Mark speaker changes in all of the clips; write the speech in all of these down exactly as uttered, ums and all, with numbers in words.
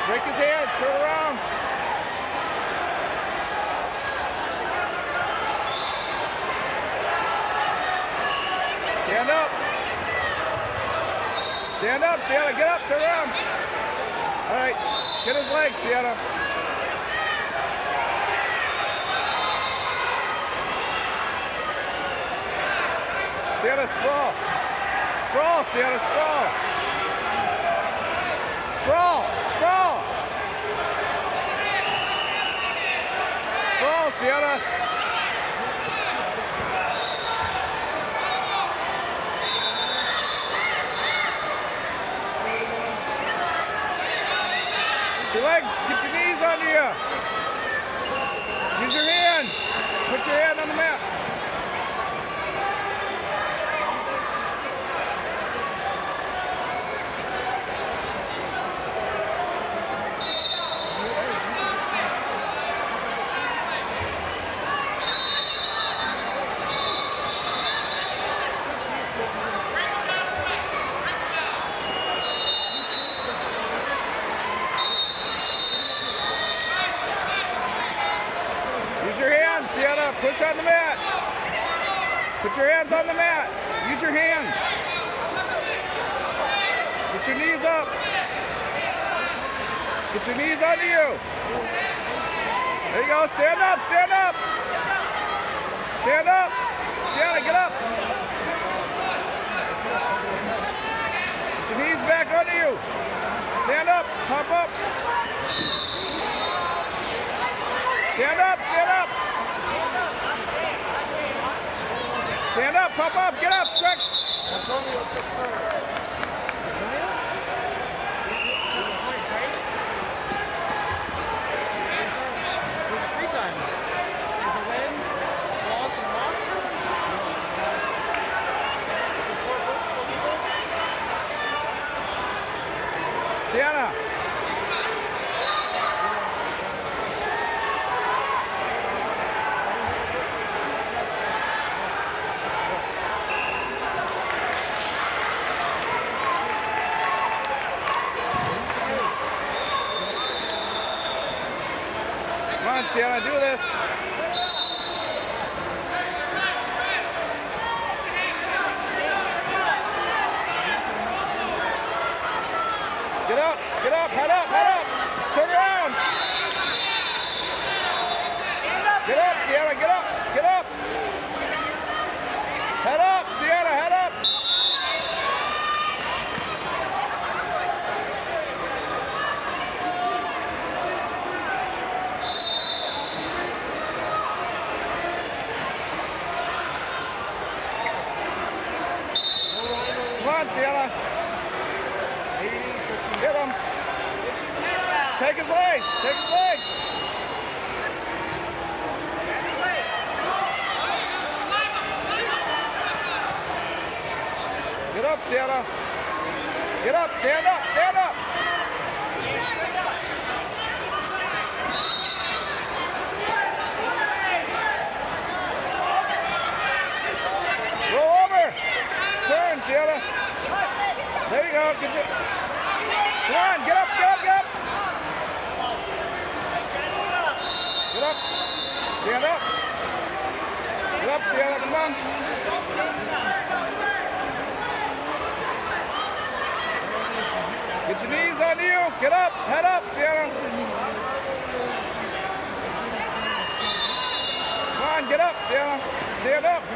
Speaker 1: Break his hands, turn around. Stand up. Stand up, Sienna. Get up, turn around. All right, get his legs, Sienna. Sienna, sprawl. Sprawl, Sienna, sprawl. Sprawl, sprawl. Sprawl, Sienna. Your legs, get your knees under you. Use your hands. Put your hand on the mat. Use your hands, Sienna. Push on the mat. Put your hands on the mat. Use your hands. Get your knees up. Get your knees under you. There you go. Stand up. Stand up. Stand up. Sienna, get up. Get your knees back under you. Stand up. Pop up. Stand up, stand up. Stand up, pop up, get up, quick. Sienna. Come on, Sienna, do this. Get up, get up, head up, head up. Turn around. Get up, Sienna, get up, get up. Head up, Sienna, head up. Come on, Sienna. Hit him. Take his legs. Take his legs. Get up, Sienna. Get up. Stand up. Stand up. Roll over. Turn, Sienna. There you go. Get your... Come on, get up, get up, get up. Get up. Stand up. Get up, Sienna, come on. Get your knees under you. Get up, head up, Sienna. Come on, get up, Sienna. Stand up.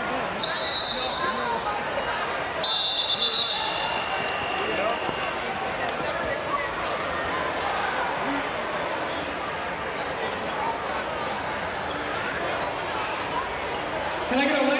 Speaker 2: Can I get a